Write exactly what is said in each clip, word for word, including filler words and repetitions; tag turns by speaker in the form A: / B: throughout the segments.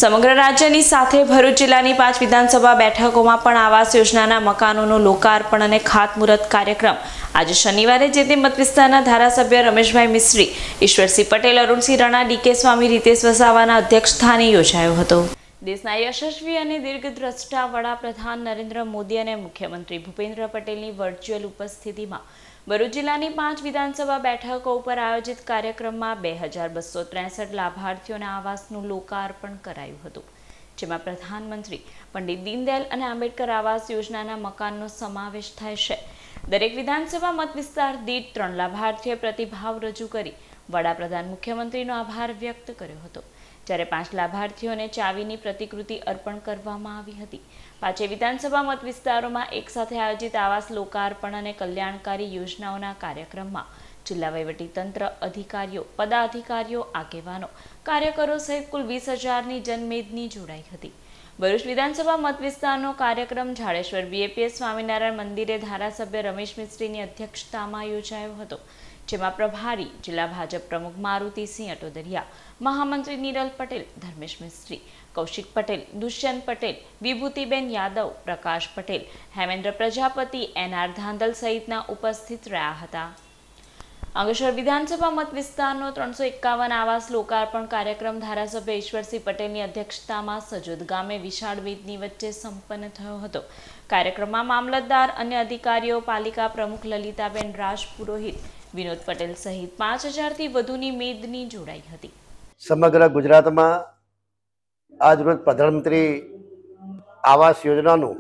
A: સમગ્ર રાજ્યની સાથે ભરૂચ જિલ્લાની પાંચ વિધાનસભા બેઠકોમાં પણ આવાસ યોજનાના મકાનોનું લોકાર્પણ અને ખાતમુહૂર્ત કાર્યક્રમ આજે શનિવારે જે તે મત વિસ્તારના ધારાસભ્ય રમેશભાઈ મિસ્ત્રી, ઈશ્વરસિંહ પટેલ, અરુણસિંહ રાણા, ડીકે સ્વામી, રીતેશ વસાવાના અધ્યક્ષસ્થાને યોજાયો હતો। દેશના યશસ્વી અને દીર્ઘદ્રષ્ટા વડાપ્રધાન નરેન્દ્ર મોદી અને મુખ્યમંત્રી ભૂપેન્દ્ર પટેલની વર્ચ્યુઅલ ઉપસ્થિતિમાં ભરૂચ જિલ્લાની પાંચ વિધાનસભા બેઠકો ઉપર આયોજિત કાર્યક્રમમાં બે હજાર બસો ત્રેસઠ લાભાર્થીઓને આવાસનું લોકાર્પણ કરાયું હતું, જેમાં પ્રધાનમંત્રી પંડિત દીનદયાળ અને આંબેડકર આવાસ યોજનાના મકાનનો સમાવેશ થાય છે। દરેક વિધાનસભા મત વિસ્તાર દીઠ ત્રણ લાભાર્થીઓએ પ્રતિભાવ રજૂ કરી વડાપ્રધાન મુખ્યમંત્રીનો આભાર વ્યક્ત કર્યો હતો, જ્યારે પાંચ લાભાર્થીઓને ચાવીની પ્રતિકૃતિ અર્પણ કરવામાં આવી હતી। પાંચે વિધાનસભા મત વિસ્તારોમાં એક સાથે આયોજિત આવાસ લોકાર્પણ અને કલ્યાણકારી યોજનાઓના કાર્યક્રમમાં જિલ્લા વહીવટીતંત્ર, અધિકારીઓ, પદાધિકારીઓ, આગેવાનો, કાર્યકરો સહિત કુલ વીસ હજારની જનમેદની જોડાઈ હતી। ભરૂચ વિધાનસભા મત વિસ્તારનો કાર્યક્રમ ઝાડેશ્વર બીએપીએસ સ્વામિનારાયણ મંદિરે ધારાસભ્ય રમેશ મિસ્ત્રીની અધ્યક્ષતામાં યોજાયો હતો, જેમાં પ્રભારી જિલ્લા ભાજપ પ્રમુખ મારુતિસિંહ અટોદરિયા, મહામંત્રી નિરલ પટેલ, ધર્મેશ મિસ્ત્રી, કૌશિક પટેલ, દુષ્યંત પટેલ, વિભૂતિબેન યાદવ, પ્રકાશ પટેલ, હેમેન્દ્ર પ્રજાપતિ, એનઆર ધાંધલ સહિતના ઉપસ્થિત રહ્યા હતા। અંકલેશ્વર વિધાનસભા મત વિસ્તારનો ત્રણસો એકાવન આવાસ લોકાર્પણ કાર્યક્રમ ધારાસભ્ય ઈશ્વરસિંહ પટેલની અધ્યક્ષતામાં સજોદ ગામે વિશાળ મેદની વચ્ચે સંપન્ન થયો હતો। કાર્યક્રમમાં મામલતદાર, અન્ય અધિકારીઓ, પાલિકા પ્રમુખ લલિતાબેન રાજપુરોહિત, વિનોદ પટેલ સહિત પાંચ હજારથી વધુની મેદની જોડાઈ હતી।
B: સમગ્ર ગુજરાતમાં આજરોજ પ્રધાનમંત્રી આવાસ યોજનાનું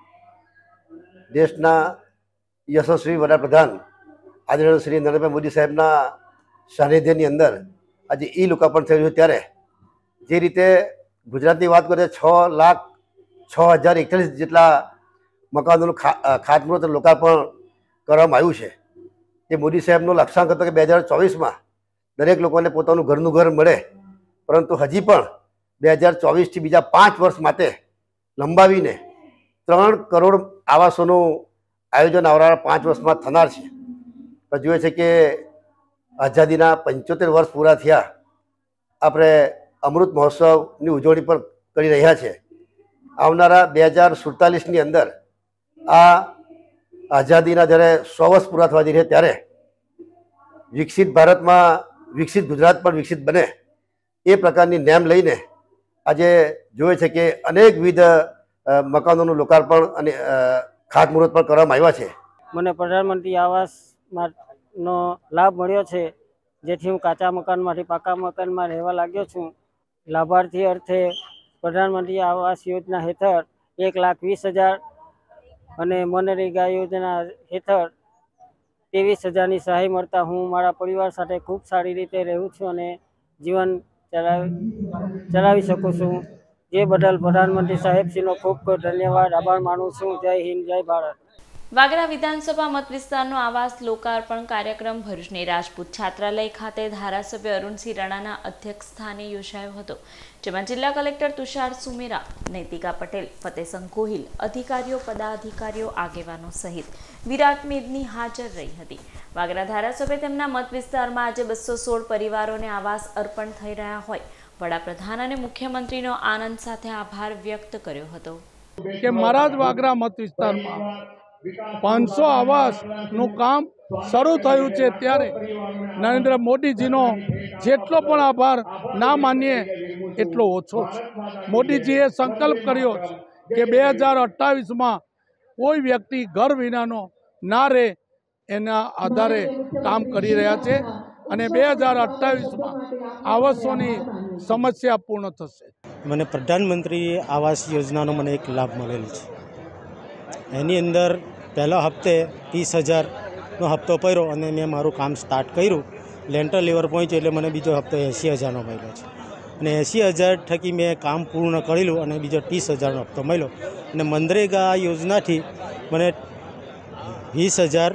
B: દેશના યશસ્વી વડાપ્રધાન આદરણીય શ્રી નરેન્દ્રભાઈ મોદી સાહેબના સાનિધ્યની અંદર આજે ઈ લોકાર્પણ થયું છે, ત્યારે જે રીતે ગુજરાતની વાત કરીએ છ લાખ છ હજાર એકતાલીસ જેટલા મકાનોનું ખાતમુહૂર્ત લોકાર્પણ કરવામાં આવ્યું છે। એ મોદી સાહેબનો લક્ષ્યાંક હતો કે બે હજાર ચોવીસમાં દરેક લોકોને પોતાનું ઘરનું ઘર મળે, પરંતુ હજી પણ બે હજાર ચોવીસથી બીજા પાંચ વર્ષ માટે લંબાવીને ત્રણ કરોડ આવાસોનું આયોજન આવનારા પાંચ વર્ષમાં થનાર છે। પણ જોઈએ છે કે આઝાદીના પંચોતેર વર્ષ પૂરા થયા, આપણે અમૃત મહોત્સવની ઉજવણી પણ કરી રહ્યા છે। આવનારા બે હજાર સુડતાલીસની અંદર આ આઝાદીના જ્યારે સો વર્ષ પૂરા થવા જઈ રહ્યા ત્યારે વિકસિત ભારતમાં વિકસિત ગુજરાત પણ વિકસિત બને એ પ્રકારની નેમ લઈને આજે જોઈએ છે કે અનેકવિધ મકાનોનું લોકાર્પણ અને ખાતમુહૂર્ત પણ કરવામાં આવ્યા છે।
C: મને પ્રધાનમંત્રી આવાસનો લાભ મળ્યો છે, જેથી હું કાચા મકાનમાંથી પાકા મકાનમાં રહેવા લાગ્યો છું। લાભાર્થી અર્થે પ્રધાનમંત્રી આવાસ યોજના હેઠળ એક લાખ વીસ હજાર અને મનરેગા યોજના હેઠળ ત્રેવીસ હજારની સહાય મળતા હું મારા પરિવાર સાથે ખૂબ સારી રીતે રહું છું અને જીવન ચલાવી ચલાવી શકું છું। જે બદલ પ્રધાનમંત્રી સાહેબશ્રીનો ખૂબ ખૂબ ધન્યવાદ, આભાર માનું છું। જય હિન્દ, જય ભારત।
A: વાગરા વિધાનસભા મત વિસ્તારનો આવાસ લોકાર્પણ કાર્યક્રમ ભરૂચની રાજપૂત છાત્રાલય ખાતે ધારાસભ્ય અરુણસિંહ રાણાના અધ્યક્ષસ્થાને યોજાયો હતો, જેમાં જિલ્લા કલેક્ટર તુષાર સુમેરા, નૈતિકા પટેલ, ફતેસંગ ગોહિલ, અધિકારીઓ, પદાધિકારીઓ, આગેવાનો સહિત વિરાટ મેદની હાજર રહી હતી। વાગરા ધારાસભ્ય તેમના મત વિસ્તારમાં આજે બસો સોળ પરિવારોને આવાસ અર્પણ થઈ રહ્યા હોય વડાપ્રધાન અને મુખ્યમંત્રીનો આનંદ સાથે આભાર વ્યક્ત કર્યો હતો
D: કે મારા જ વાગરા મત વિસ્તારમાં પાંચસો આવાસનું કામ શરૂ થયું છે, ત્યારે નરેન્દ્ર મોદીજીનો જેટલો પણ આભાર ના માનીએ એટલો ઓછો છે। મોદીજીએ સંકલ્પ કર્યો છે કે બે હજાર અઠ્ઠાવીસમાં કોઈ વ્યક્તિ ઘર વિનાનો ના રહે, એના આધારે કામ કરી રહ્યા છે અને બે હજાર અઠ્ઠાવીસમાં આવાસોની સમસ્યા પૂર્ણ થશે।
E: મને પ્રધાનમંત્રી આવાસ યોજનાનો મને એક લાભ મળેલો છે। એની અંદર પહેલા હપ્તે ત્રીસ હજારનો હપ્તો ભર્યો અને મેં મારું કામ સ્ટાર્ટ કર્યું, લેન્ટર લેવર પહોંચ્યું એટલે મને બીજો હપ્તો એંસી હજારનો મળ્યો છે અને એંસી હજાર થકી મેં કામ પૂર્ણ કરેલું અને બીજો ત્રીસ હજારનો હપ્તો મળ્યો અને મનરેગા યોજનાથી મને વીસ હજાર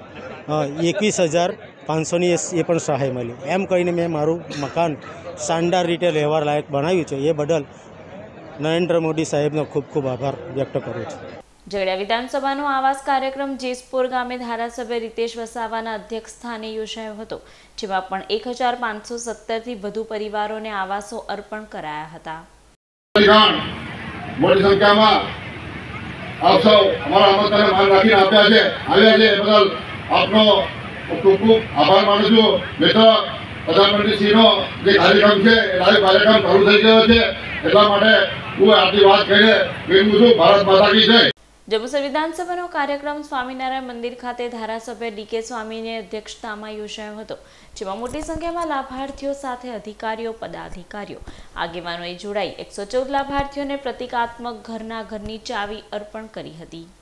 E: એકવીસ હજાર પાંચસોની એ પણ સહાય મળી। એમ કહીને મેં મારું મકાન શાનદાર રીતે રહેવા લાયક બનાવ્યું છે। એ બદલ નરેન્દ્ર મોદી સાહેબનો ખૂબ ખૂબ આભાર વ્યક્ત કરું છું।
A: ઝઘડિયા વિધાનસભાનો આવાસ કાર્યક્રમ જેસપુર ગામે ધારાસભ્ય રીતેશ વસાવાના અધ્યક્ષસ્થાને યોજાયો હતો, જેમાં પણ એક હજાર પાંચસો સત્તરથી વધુ પરિવારોને આવાસો અર્પણ કરાયા હતા।
F: મોટી સંખ્યામાં આપ સૌ અમારા આમંત્રણને માન રાખીને આપ્યા છે આવ્યા છે એ બદલ આપનો ખૂબ ખૂબ આભાર માનું છું. મિત્ર, પ્રધાનમંત્રીશ્રીનો જે કાર્યક્રમ છે એ લાઈવ કાર્યક્રમ શરૂ થઈ ગયો છે, એટલા માટે હું આટલી વાત કહીને વિરમું છું. ભારત માતા કી જય.
A: જંબુસર વિધાનસભાનો કાર્યક્રમ સ્વામિનારાયણ મંદિર ખાતે ધારાસભ્ય ડી કે સ્વામીની અધ્યક્ષતામાં યોજાયો હતો, જેમાં મોટી સંખ્યામાં લાભાર્થીઓ સાથે અધિકારીઓ, પદાધિકારીઓ, આગેવાનોએ જોડાઈ એકસો ચૌદ લાભાર્થીઓને પ્રતિકાત્મક ઘરના ઘરની ચાવી અર્પણ કરી હતી.